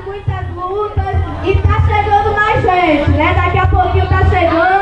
muitas lutas e tá chegando mais gente, né? Daqui a pouquinho tá chegando.